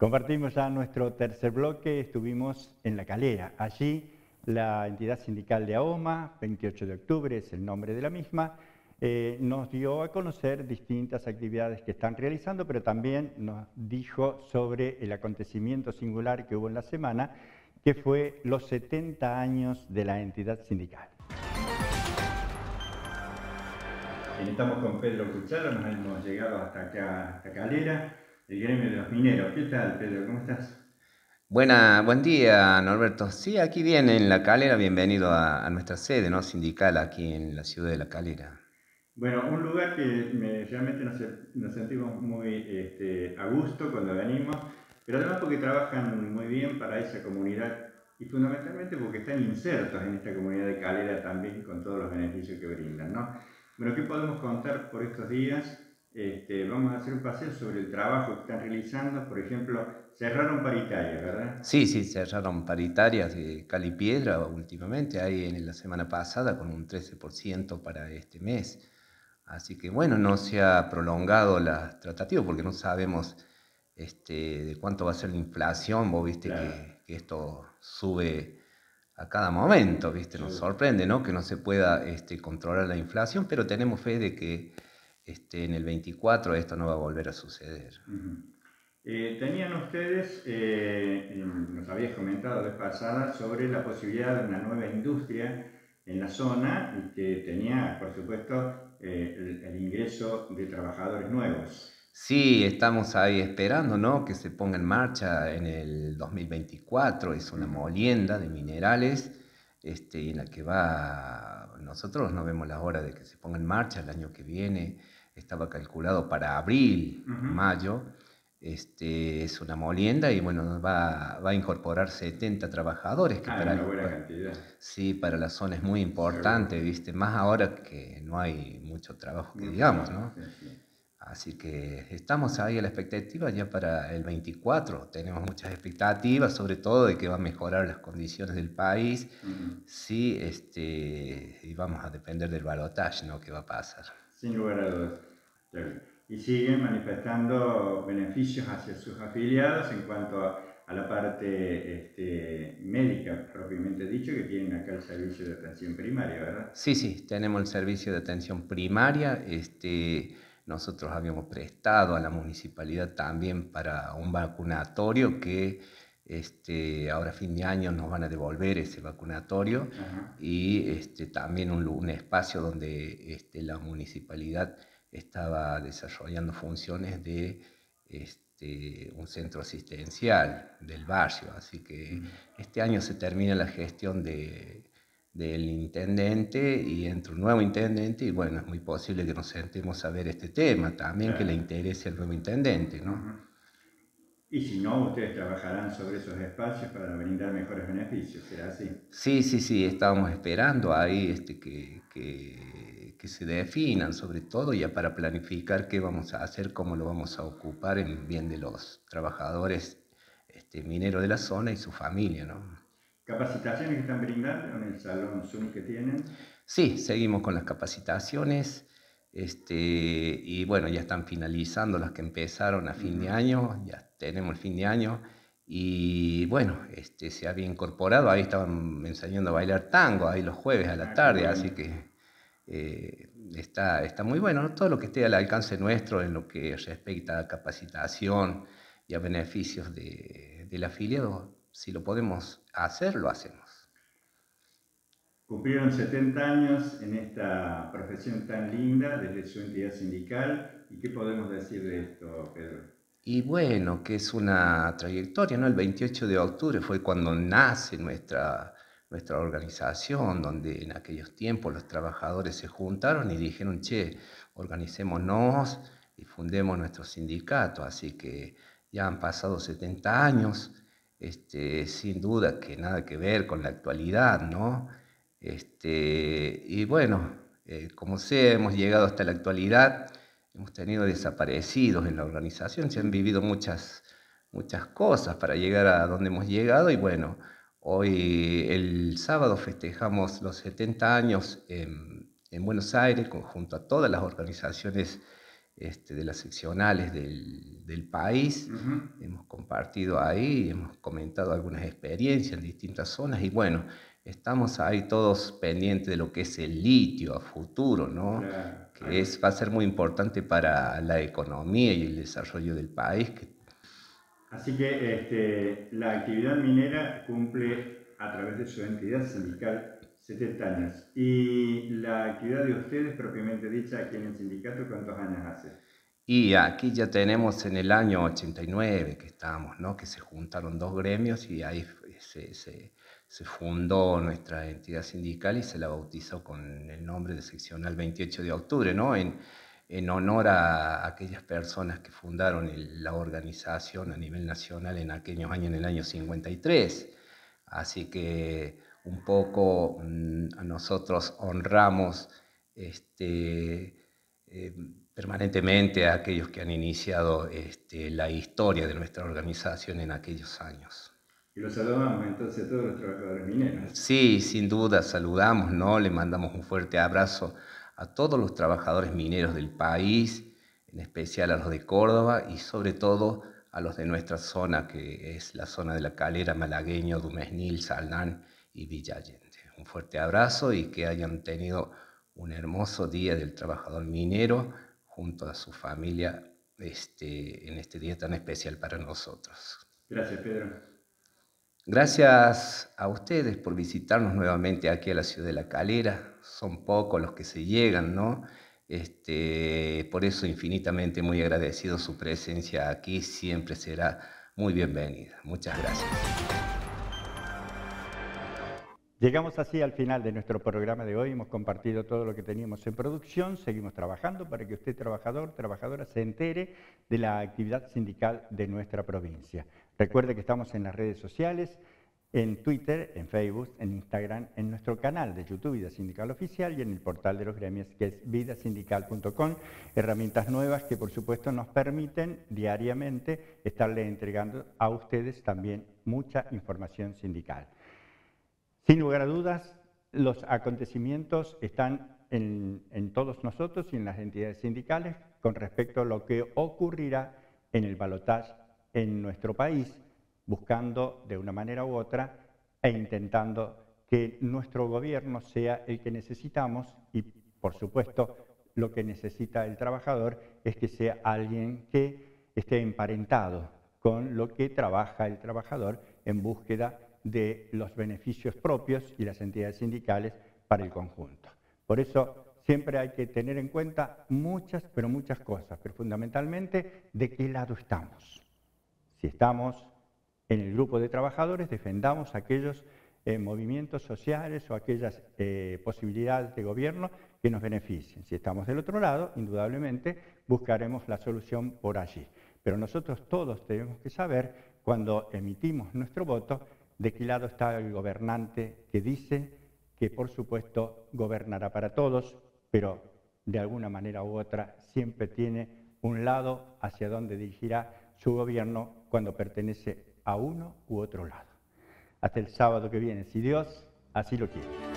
Compartimos ya nuestro tercer bloque, estuvimos en La Calera. Allí la entidad sindical de AOMA, 28 de octubre es el nombre de la misma, nos dio a conocer distintas actividades que están realizando, pero también nos dijo sobre el acontecimiento singular que hubo en la semana, que fue los 70 años de la entidad sindical. Estamos con Pedro Cuchara, nos hemos llegado hasta acá, hasta Calera, el gremio de los mineros. ¿Qué tal, Pedro? ¿Cómo estás? Buen día, Norberto. Sí, aquí bien en La Calera, bienvenido a nuestra sede, ¿no? Sindical aquí en la ciudad de La Calera. Bueno, un lugar que realmente nos sentimos muy a gusto cuando venimos, pero además porque trabajan muy bien para esa comunidad y fundamentalmente porque están insertos en esta comunidad de Calera también con todos los beneficios que brindan, ¿no? Bueno, ¿qué podemos contar por estos días? Vamos a hacer un paseo sobre el trabajo que están realizando. Por ejemplo, cerraron paritarias, ¿verdad? Sí, sí, cerraron paritarias de cal y piedra últimamente, ahí en la semana pasada con un 13% para este mes. Así que bueno, no se ha prolongado la tratativa porque no sabemos de cuánto va a ser la inflación. Vos viste Claro. que esto sube a cada momento, ¿viste? Nos sorprende, ¿no? Que no se pueda controlar la inflación, pero tenemos fe de que en el 24 esto no va a volver a suceder. Tenían ustedes, nos habías comentado la vez pasada, sobre la posibilidad de una nueva industria en la zona y que tenía, por supuesto, el ingreso de trabajadores nuevos. Sí, estamos ahí esperando, ¿no? Que se ponga en marcha en el 2024. Es una molienda de minerales, en la que nosotros no vemos la hora de que se ponga en marcha el año que viene. Estaba calculado para abril, mayo. Es una molienda y bueno, va a incorporar 70 trabajadores, que Una buena cantidad. sí, para la zona es muy Seguro. importante, ¿viste? Más ahora que no hay mucho trabajo que Mucho digamos, trabajo, ¿no? sí, sí. Así que estamos ahí a la expectativa ya para el 24. Tenemos muchas expectativas, sobre todo de que va a mejorar las condiciones del país. Sí, y vamos a depender del balotaje, ¿no? ¿Qué va a pasar? Sin lugar a dudas. Claro. Y siguen manifestando beneficios hacia sus afiliados en cuanto a la parte médica, propiamente dicho, que tienen acá el servicio de atención primaria, ¿verdad? Sí, sí, tenemos el servicio de atención primaria. Nosotros habíamos prestado a la municipalidad también para un vacunatorio que ahora a fin de año nos van a devolver ese vacunatorio. Ajá. Y también un espacio donde la municipalidad estaba desarrollando funciones de un centro asistencial del barrio. Así que este año se termina la gestión del intendente y entra un nuevo intendente y bueno, es muy posible que nos sentemos a ver este tema también, que le Claro. interese al nuevo intendente, ¿no? Y si no, ustedes trabajarán sobre esos espacios para brindar mejores beneficios, ¿será así? Sí, sí, sí, estábamos esperando ahí que se definan sobre todo ya para planificar qué vamos a hacer, cómo lo vamos a ocupar en bien de los trabajadores mineros de la zona y su familia, ¿no? ¿Capacitaciones que están brindando en el salón Zoom que tienen? Sí, seguimos con las capacitaciones, y bueno, ya están finalizando las que empezaron a fin de año, ya tenemos el fin de año, y bueno, se había incorporado, ahí estaban enseñando a bailar tango, ahí los jueves a la Qué tarde, bueno. así que está muy bueno, ¿no? Todo lo que esté al alcance nuestro en lo que respecta a capacitación y a beneficios del afiliado, si lo podemos hacer, lo hacemos. Cumplieron 70 años en esta profesión tan linda desde su entidad sindical. ¿Y qué podemos decir de esto, Pedro? Y bueno, que es una trayectoria, ¿no? El 28 de octubre fue cuando nace nuestra organización, donde en aquellos tiempos los trabajadores se juntaron y dijeron, che, organicémonos y fundemos nuestro sindicato. Así que ya han pasado 70 años, sin duda que nada que ver con la actualidad, ¿no? Y bueno, como sé, hemos llegado hasta la actualidad. Hemos tenido desaparecidos en la organización, se han vivido muchas cosas para llegar a donde hemos llegado y bueno, hoy el sábado festejamos los 70 años en Buenos Aires junto a todas las organizaciones de las seccionales del país. Hemos compartido ahí, hemos comentado algunas experiencias en distintas zonas y bueno, estamos ahí todos pendientes de lo que es el litio a futuro, ¿no? Claro, Que va a ser muy importante para la economía y el desarrollo del país. Así que la actividad minera cumple a través de su entidad sindical 70 años. ¿Y la actividad de ustedes, propiamente dicha, aquí en el sindicato, cuántos años hace? Y aquí ya tenemos en el año 89 que estamos, ¿no? Que se juntaron dos gremios y ahí se fundó nuestra entidad sindical y se la bautizó con el nombre de Seccional 28 de Octubre, ¿no? En honor a aquellas personas que fundaron la organización a nivel nacional en aquellos años, en el año 53. Así que un poco a nosotros honramos permanentemente a aquellos que han iniciado la historia de nuestra organización en aquellos años. Y los saludamos entonces a todos los trabajadores mineros. Sí, sin duda, saludamos, ¿no? Le mandamos un fuerte abrazo a todos los trabajadores mineros del país, en especial a los de Córdoba y sobre todo a los de nuestra zona, que es la zona de La Calera, Malagueño, Dumesnil, Salnán y Villa Allende. Un fuerte abrazo y que hayan tenido un hermoso día del trabajador minero junto a su familia en este día tan especial para nosotros. Gracias, Pedro. Gracias a ustedes por visitarnos nuevamente aquí a la ciudad de La Calera. Son pocos los que se llegan, ¿no? Por eso infinitamente muy agradecido su presencia aquí. Siempre será muy bienvenida. Muchas gracias. Llegamos así al final de nuestro programa de hoy. Hemos compartido todo lo que teníamos en producción. Seguimos trabajando para que usted, trabajador, trabajadora, se entere de la actividad sindical de nuestra provincia. Recuerde que estamos en las redes sociales, en Twitter, en Facebook, en Instagram, en nuestro canal de YouTube Vida Sindical Oficial y en el portal de los gremios que es vidasindical.com. Herramientas nuevas que por supuesto nos permiten diariamente estarle entregando a ustedes también mucha información sindical. Sin lugar a dudas, los acontecimientos están en todos nosotros y en las entidades sindicales con respecto a lo que ocurrirá en el balotaje en nuestro país, buscando de una manera u otra e intentando que nuestro gobierno sea el que necesitamos y, por supuesto, lo que necesita el trabajador es que sea alguien que esté emparentado con lo que trabaja el trabajador en búsqueda de los beneficios propios y las entidades sindicales para el conjunto. Por eso siempre hay que tener en cuenta muchas, pero muchas cosas, pero fundamentalmente de qué lado estamos. Si estamos en el grupo de trabajadores, defendamos aquellos movimientos sociales o aquellas posibilidades de gobierno que nos beneficien. Si estamos del otro lado, indudablemente buscaremos la solución por allí. Pero nosotros todos tenemos que saber, cuando emitimos nuestro voto, de qué lado está el gobernante que dice que, por supuesto, gobernará para todos, pero de alguna manera u otra siempre tiene un lado hacia donde dirigirá su gobierno cuando pertenece a uno u otro lado. Hasta el sábado que viene, si Dios así lo quiere.